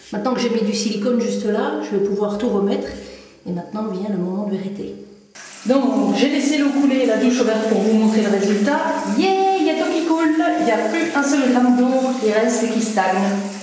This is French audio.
Maintenant que j'ai mis du silicone juste là, je vais pouvoir tout remettre. Et maintenant vient le moment de vérité. Donc, j'ai laissé l'eau couler, la douche ouverte pour vous montrer le résultat. Yeah, il y a tout qui coule, il n'y a plus un seul gramme d'eau qui reste et qui stagne.